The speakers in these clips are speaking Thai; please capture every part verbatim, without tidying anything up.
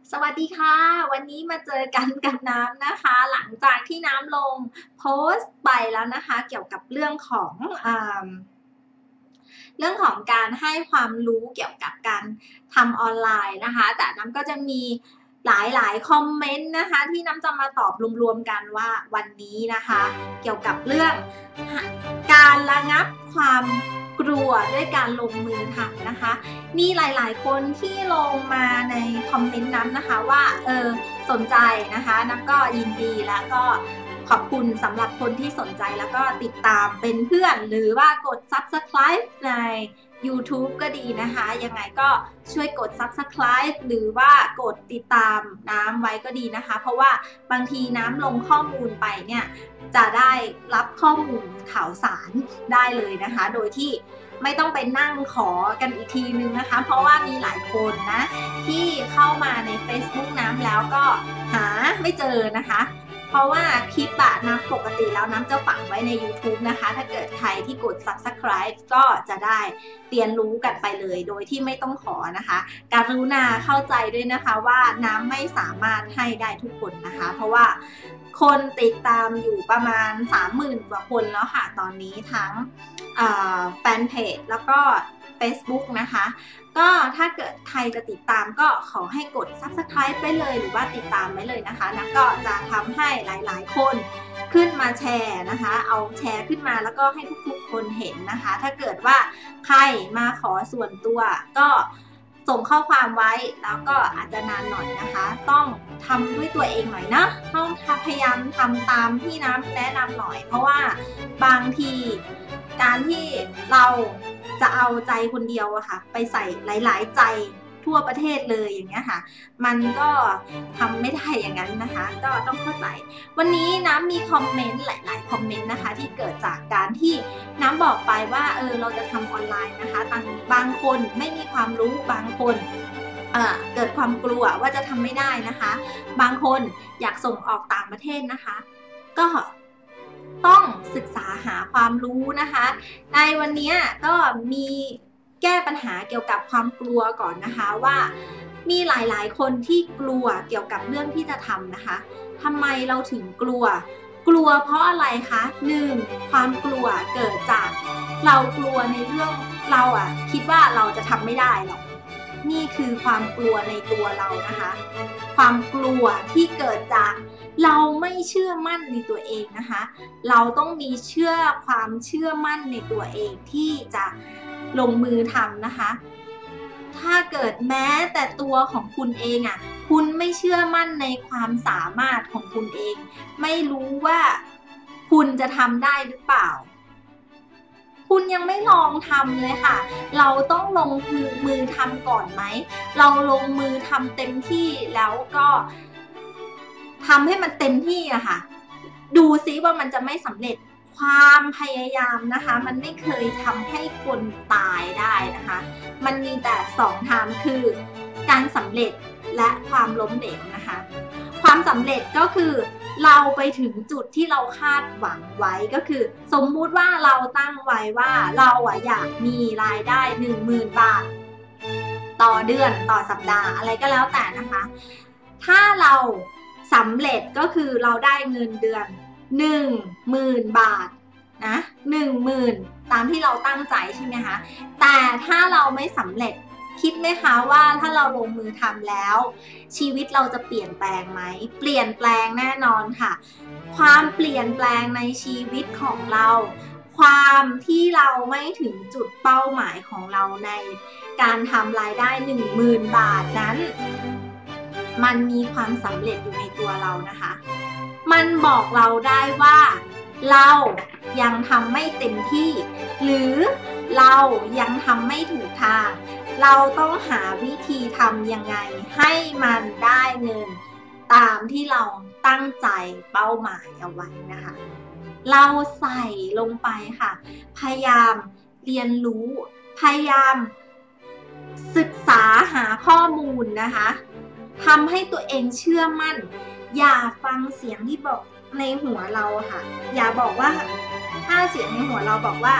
สวัสดีค่ะวันนี้มาเจอกันกับน้ำนะคะหลังจากที่น้ำลงโพสต์ไปแล้วนะคะเกี่ยวกับเรื่องของอ่าเรื่องของการให้ความรู้เกี่ยวกับการทำออนไลน์นะคะแต่น้ำก็จะมีหลายๆคอมเมนต์นะคะที่น้ำจะมาตอบรวมๆกันว่าวันนี้นะคะเกี่ยวกับเรื่องการระงับความกลัวด้วยการลงมือทำนะคะมีหลายๆคนที่ลงมาในคอมเมนต์น้ำนะคะว่าเออสนใจนะคะน้ำก็ยินดีแล้วก็ขอบคุณสำหรับคนที่สนใจแล้วก็ติดตามเป็นเพื่อนหรือว่ากด ซับสไครบ์ ใน ยูทูบ ก็ดีนะคะยังไงก็ช่วยกด ซับสไครบ์ หรือว่ากดติดตามน้ำไว้ก็ดีนะคะเพราะว่าบางทีน้ำลงข้อมูลไปเนี่ยจะได้รับข้อมูลข่าวสารได้เลยนะคะโดยที่ไม่ต้องไปนั่งขอกันอีกทีนึงนะคะเพราะว่ามีหลายคนนะที่เข้ามาใน เฟซบุ๊ก น้ำแล้วก็หาไม่เจอนะคะเพราะว่าคลิปอะน้ำปกติแล้วน้ำจะฝังไว้ใน ยูทูบ นะคะถ้าเกิดใครที่กด ซับสไครบ์ ก็จะได้เรียนรู้กันไปเลยโดยที่ไม่ต้องขอนะคะกรุณาเข้าใจด้วยนะคะว่าน้ำไม่สามารถให้ได้ทุกคนนะคะเพราะว่าคนติดตามอยู่ประมาณ สามหมื่น กว่าคนแล้วค่ะตอนนี้ทั้งแฟนเพจแล้วก็ เฟซบุ๊ก นะคะก็ถ้าเกิดใครจะติดตามก็ขอให้กด ซับสไครบ์ ไว้เลยหรือว่าติดตามไว้เลยนะคะน้ำก็จะทำให้หลายๆคนขึ้นมาแชร์นะคะเอาแชร์ขึ้นมาแล้วก็ให้ทุกๆคนเห็นนะคะถ้าเกิดว่าใครมาขอส่วนตัวก็ส่งข้อความไว้แล้วก็อาจจะนานหน่อยนะคะต้องทำด้วยตัวเองหน่อยนะต้องพยายามทำตามที่น้ำแนะนำหน่อยเพราะว่าบางทีการที่เราจะเอาใจคนเดียวอะค่ะไปใส่หลายๆใจทั่วประเทศเลยอย่างเงี้ยค่ะมันก็ทำไม่ได้อย่างนั้นนะคะก็ต้องเข้าใจวันนี้น้ำมีคอมเมนต์หลายๆคอมเมนต์นะคะที่เกิดจากการที่น้ำบอกไปว่าเออเราจะทำออนไลน์นะคะบางบางคนไม่มีความรู้บางคนเอ่อเกิดความกลัวว่าจะทำไม่ได้นะคะบางคนอยากส่งออกต่างประเทศนะคะก็ต้องศึกษาหาความรู้นะคะในวันนี้ก็มีแก้ปัญหาเกี่ยวกับความกลัวก่อนนะคะว่ามีหลายๆคนที่กลัวเกี่ยวกับเรื่องที่จะทำนะคะทำไมเราถึงกลัวกลัวเพราะอะไรคะหนึ่งความกลัวเกิดจากเรากลัวในเรื่องเราอะคิดว่าเราจะทำไม่ได้หรอกนี่คือความกลัวในตัวเรานะคะความกลัวที่เกิดจากเราไม่เชื่อมั่นในตัวเองนะคะเราต้องมีเชื่อความเชื่อมั่นในตัวเองที่จะลงมือทำนะคะถ้าเกิดแม้แต่ตัวของคุณเองอ่ะคุณไม่เชื่อมั่นในความสามารถของคุณเองไม่รู้ว่าคุณจะทำได้หรือเปล่าคุณยังไม่ลองทำเลยค่ะเราต้องลงมือมือทำก่อนไหมเราลงมือทำเต็มที่แล้วก็ทำให้มันเต็มที่อะค่ะดูซิว่ามันจะไม่สำเร็จความพยายามนะคะมันไม่เคยทำให้คนตายได้นะคะมันมีแต่สองทางคือการสำเร็จและความล้มเหลวนะคะความสำเร็จก็คือเราไปถึงจุดที่เราคาดหวังไว้ก็คือสมมุติว่าเราตั้งไว้ว่าเราอะอยากมีรายได้ หนึ่งหมื่น บาทต่อเดือนต่อสัปดาห์อะไรก็แล้วแต่นะคะถ้าเราสำเร็จก็คือเราได้เงินเดือนหนึ่งหมื่น บาทนะหนึ่งหมื่นตามที่เราตั้งใจใช่ไหมคะแต่ถ้าเราไม่สำเร็จคิดไหมคะว่าถ้าเราลงมือทำแล้วชีวิตเราจะเปลี่ยนแปลงไหมเปลี่ยนแปลงแน่นอนค่ะความเปลี่ยนแปลงในชีวิตของเราความที่เราไม่ถึงจุดเป้าหมายของเราในการทำรายได้ หนึ่งหมื่น บาทนั้นมันมีความสำเร็จอยู่ในตัวเรานะคะมันบอกเราได้ว่าเรายังทำไม่เต็มที่หรือเรายังทำไม่ถูกทางเราต้องหาวิธีทำยังไงให้มันได้เงินตามที่เราตั้งใจเป้าหมายเอาไว้นะคะเราใส่ลงไปค่ะพยายามเรียนรู้พยายามศึกษาหาข้อมูลนะคะทำให้ตัวเองเชื่อมั่นอย่าฟังเสียงที่บอกในหัวเราค่ะอย่าบอกว่าถ้าเสียงในหัวเราบอกว่า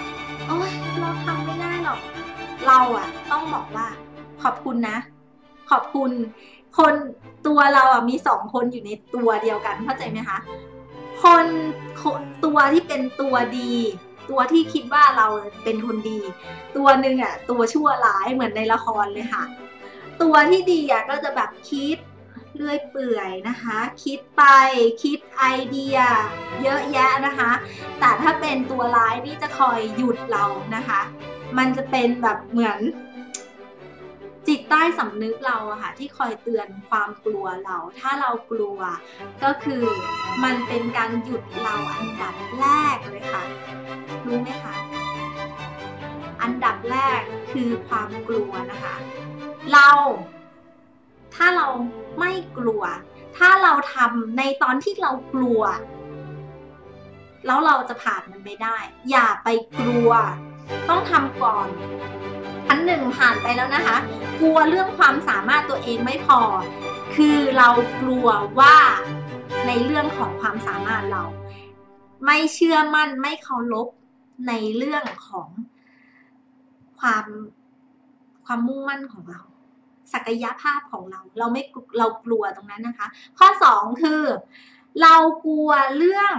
โอ๊ยเราทำไม่ได้หรอกเราอะต้องบอกว่าขอบคุณนะขอบคุณคนตัวเราอ่ะมีสองคนอยู่ในตัวเดียวกันเข้าใจไหมคะคนตัวที่เป็นตัวดีตัวที่คิดว่าเราเป็นคนดีตัวหนึ่งอ่ะตัวชั่วร้ายเหมือนในละครเลยค่ะตัวที่ดีอ่ะก็จะแบบคิดเลื่อยเปื่อยนะคะคิดไปคิดไอเดียเยอะแยะนะคะแต่ถ้าเป็นตัวร้ายนี่จะคอยหยุดเรานะคะมันจะเป็นแบบเหมือนจิตใต้สำนึกเราอะค่ะที่คอยเตือนความกลัวเราถ้าเรากลัวก็คือมันเป็นการหยุดเราอันดับแรกเลยค่ะรู้ไหมคะอันดับแรกคือความกลัวนะคะเราถ้าเราไม่กลัวถ้าเราทำในตอนที่เรากลัวแล้วเราจะผ่านมันไปได้อย่าไปกลัวต้องทำก่อนอันหนึ่งผ่านไปแล้วนะคะกลัวเรื่องความสามารถตัวเองไม่พอคือเรากลัวว่าในเรื่องของความสามารถเราไม่เชื่อมั่นไม่เคารพในเรื่องของความความมุ่งมั่นของเราศักยภาพของเราเราไม่เรากลัวตรงนั้นนะคะข้อสองคือเรากลัวเรื่อง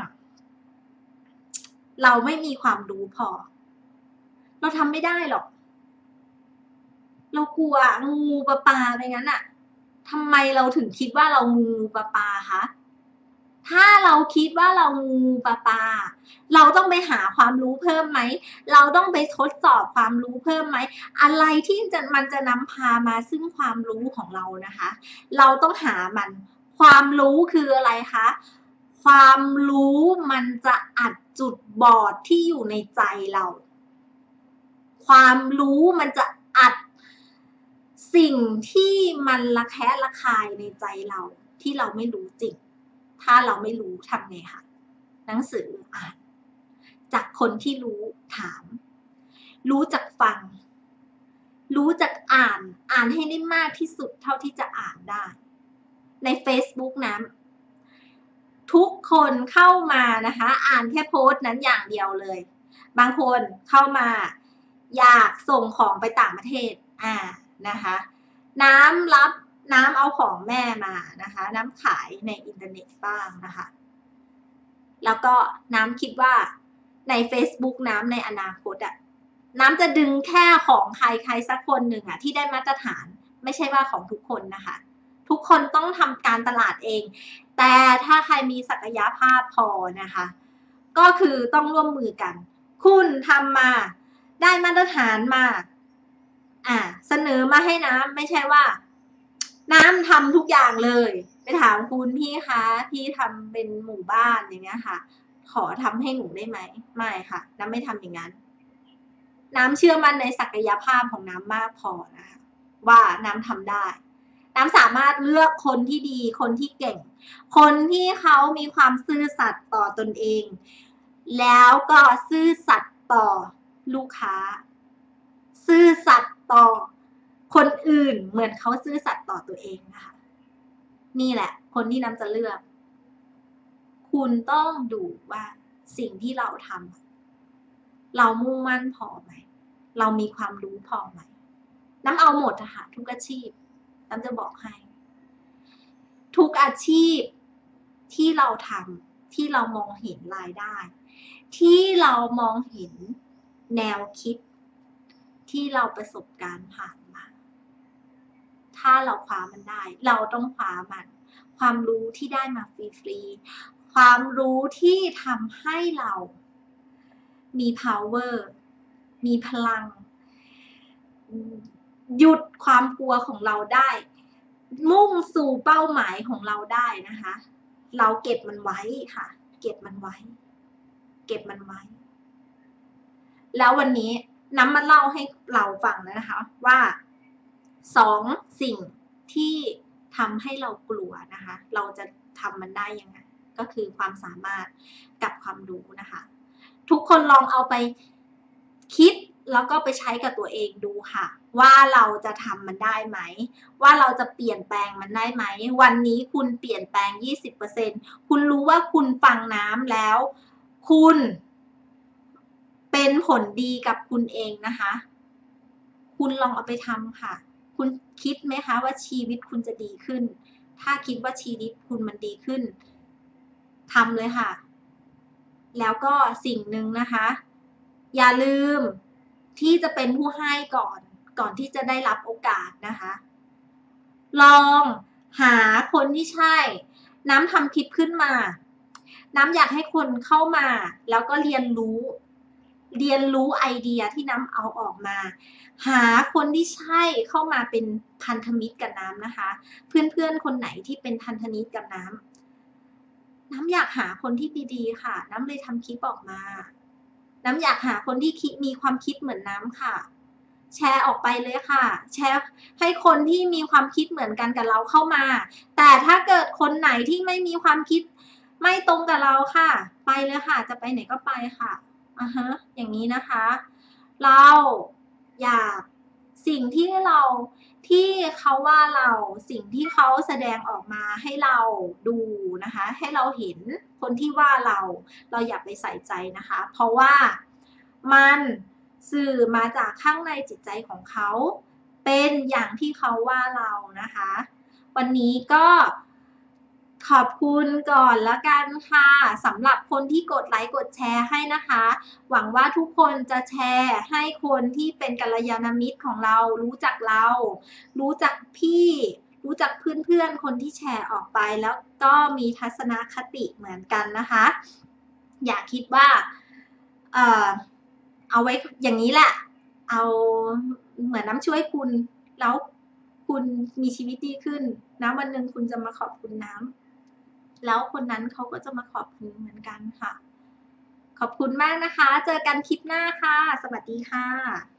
เราไม่มีความรู้พอเราทำไม่ได้หรอกเรากลัวงูปลาปลาไปงั้นอะทำไมเราถึงคิดว่าเรางูปลาปลาคะถ้าเราคิดว่าเรางูปลาปลาเราต้องไปหาความรู้เพิ่มไหมเราต้องไปทดสอบความรู้เพิ่มไหมอะไรที่จะมันจะนำพามาซึ่งความรู้ของเรานะคะเราต้องหามันความรู้คืออะไรคะความรู้มันจะอัดจุดบอดที่อยู่ในใจเราความรู้มันจะอัดสิ่งที่มันระแคะระคายในใจเราที่เราไม่รู้จริงถ้าเราไม่รู้ทำไงคะหนังสืออ่านจากคนที่รู้ถามรู้จักฟังรู้จักอ่านอ่านให้ได้มากที่สุดเท่าที่จะอ่านได้ใน Facebook นะทุกคนเข้ามานะคะอ่านแค่โพสต์นั้นอย่างเดียวเลยบางคนเข้ามาอยากส่งของไปต่างประเทศอ่านะคะน้ำรับน้ำเอาของแม่มานะคะน้ำขายในอินเทอร์เน็ตบ้างนะคะแล้วก็น้ำคิดว่าใน Facebook น้ำในอนาคตอะน้ำจะดึงแค่ของใครใครสักคนหนึ่งอะที่ได้มาตรฐานไม่ใช่ว่าของทุกคนนะคะทุกคนต้องทำการตลาดเองแต่ถ้าใครมีศักยภาพพอนะคะก็คือต้องร่วมมือกันคุณทำมาได้มาตรฐานมาอ่าเสนอมาให้น้ำไม่ใช่ว่าน้ำทำทุกอย่างเลยไปถามคุณพี่คะพี่ทำเป็นหมู่บ้านอย่างเงี้ยค่ะขอทำให้หนูได้ไหมไม่ค่ะน้ำไม่ทำอย่างนั้นน้ำเชื่อมั่นในศักยภาพของน้ำมากพอนะคะว่าน้ำทำได้น้ำสามารถเลือกคนที่ดีคนที่เก่งคนที่เขามีความซื่อสัตย์ต่อตนเองแล้วก็ซื่อสัตย์ต่อลูกค้าซื่อสัตย์ต่อคนอื่นเหมือนเขาซื่อสัตย์ต่อตัวเองนะคะนี่แหละคนที่น้ำจะเลือกคุณต้องดูว่าสิ่งที่เราทำเรามุ่งมั่นพอไหมเรามีความรู้พอไหมน้ำเอาหมดอะค่ะทุกอาชีพน้ำจะบอกให้ทุกอาชีพที่เราทำที่เรามองเห็นรายได้ที่เรามองเห็นแนวคิดที่เราประสบการณ์ผ่านมาถ้าเราคว้ามันได้เราต้องคว้ามันความรู้ที่ได้มาฟรีๆความรู้ที่ทำให้เรามี power มีพลังหยุดความกลัวของเราได้มุ่งสู่เป้าหมายของเราได้นะคะเราเก็บมันไว้ค่ะเก็บมันไว้เก็บมันไว้แล้ววันนี้น้ำมาเล่าให้เราฟังนะคะว่าสองสิ่งที่ทำให้เรากลัวนะคะเราจะทำมันได้ยังไงก็คือความสามารถกับความรู้นะคะทุกคนลองเอาไปคิดแล้วก็ไปใช้กับตัวเองดูค่ะว่าเราจะทำมันได้ไหมว่าเราจะเปลี่ยนแปลงมันได้ไหมวันนี้คุณเปลี่ยนแปลง ยี่สิบเปอร์เซ็นต์ คุณรู้ว่าคุณฟังน้ำแล้วคุณเป็นผลดีกับคุณเองนะคะคุณลองเอาไปทำค่ะคุณคุณคิดไหมคะว่าชีวิตคุณจะดีขึ้นถ้าคิดว่าชีวิตคุณมันดีขึ้นทำเลยค่ะแล้วก็สิ่งหนึ่งนะคะอย่าลืมที่จะเป็นผู้ให้ก่อนก่อนที่จะได้รับโอกาสนะคะลองหาคนที่ใช่น้ำทำคลิปขึ้นมาน้ำอยากให้คนเข้ามาแล้วก็เรียนรู้เรียนรู้ไอเดียที่น้ำเอาออกมาหาคนที่ใช่เข้ามาเป็นพันธมิตรกับน้ำนะคะเพื่อนๆคนไหนที่เป็นพันธมิตรกับน้ำน้ำอยากหาคนที่ดีๆค่ะน้ำเลยทำคลิปออกมาน้ำอยากหาคนที่คิดมีความคิดเหมือนน้ำค่ะแชร์ออกไปเลยค่ะแชร์ให้คนที่มีความคิดเหมือนกันกับเราเข้ามาแต่ถ้าเกิดคนไหนที่ไม่มีความคิดไม่ตรงกับเราค่ะไปเลยค่ะจะไปไหนก็ไปค่ะอ่าฮะอย่างนี้นะคะเราอยากสิ่งที่เราที่เขาว่าเราสิ่งที่เขาแสดงออกมาให้เราดูนะคะให้เราเห็นคนที่ว่าเราเราอย่าไปใส่ใจนะคะเพราะว่ามันสื่อมาจากข้างในจิตใจของเขาเป็นอย่างที่เขาว่าเรานะคะวันนี้ก็ขอบคุณก่อนแล้วกันค่ะสำหรับคนที่กดไลค์กดแชร์ให้นะคะหวังว่าทุกคนจะแชร์ให้คนที่เป็นกัลยาณมิตรของเรารู้จักเรารู้จักพี่รู้จักเพื่อนๆคนที่แชร์ออกไปแล้วก็มีทัศนคติเหมือนกันนะคะอย่าคิดว่าเอ่อเอาไว้อย่างนี้แหละเอาเหมือนน้ำช่วยคุณแล้วคุณมีชีวิตดีขึ้นนะวันหนึ่งคุณจะมาขอบคุณน้ำแล้วคนนั้นเขาก็จะมาขอบคุณเหมือนกันค่ะขอบคุณมากนะคะเจอกันคลิปหน้าค่ะสวัสดีค่ะ